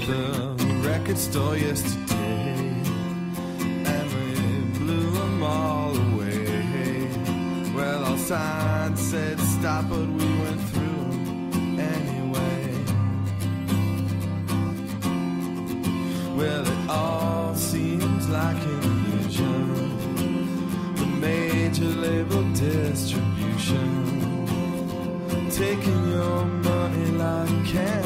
the record store yesterday, and we blew them all away. Well, our sign said stop, but we went through anyway. Well, it all seems like an illusion, the major label distribution, taking your money like cash.